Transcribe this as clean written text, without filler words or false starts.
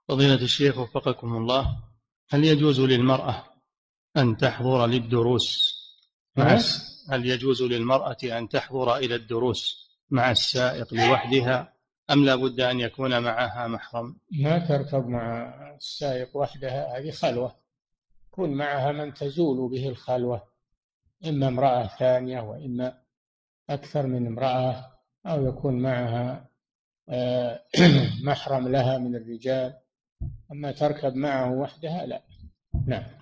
فضيلة الشيخ وفقكم الله، هل يجوز للمرأة أن تحضر للدروس هل يجوز للمرأة أن تحضر إلى الدروس مع السائق لوحدها، أم لا بد أن يكون معها محرم؟ ما تركب مع السائق وحدها، هذه خلوة، يكون معها من تزول به الخلوة، إما امرأة ثانية وإما أكثر من امرأة، أو يكون معها آه، محرم لها من الرجال. أما تركب معه وحدها لا. نعم.